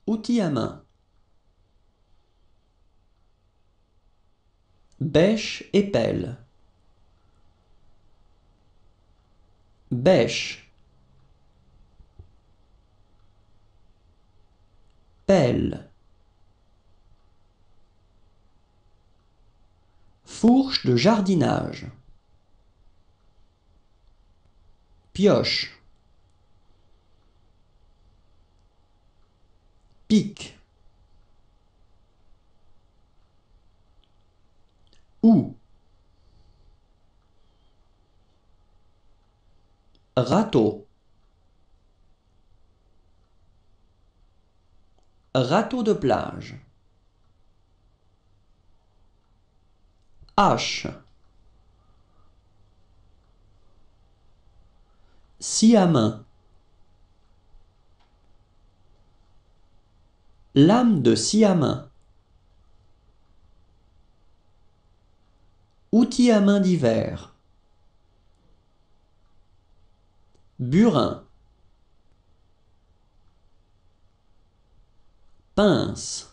Outil à main. Bêche et pelle. Bêche. Pelle. Fourche de jardinage. Pioche. Pic. Houe. Râteau. Râteau de plage. Hache. Scie à main. Lame de scie à main. Outil à main d'hiver. Burin. Pince.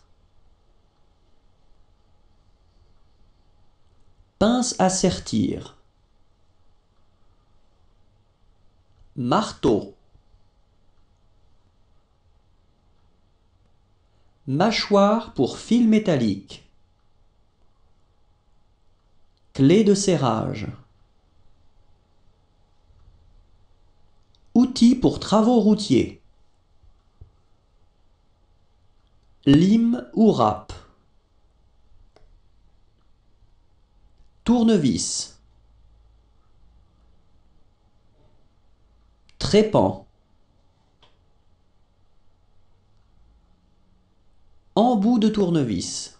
Pince à sertir. Marteau. Mâchoire pour fil métallique. Clé de serrage. Outils pour travaux routiers. Lime ou râpe. Tournevis. Trépan. Embout de tournevis.